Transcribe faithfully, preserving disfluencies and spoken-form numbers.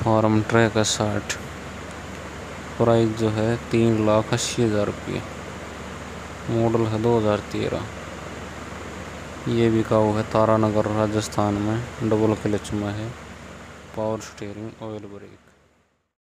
Farm track है साठ। Price जो है तीन लाख अस्सी हज़ार रुपये। मॉडल है दो हज़ार तेरह। ये बिकाऊ है तारानगर राजस्थान में। डबल क्लच में है। Power steering, oil break.